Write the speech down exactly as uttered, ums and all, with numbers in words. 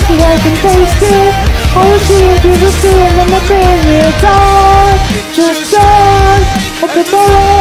see I can taste it. All the sea into the sea and then the thing is on. Just on, up the ball.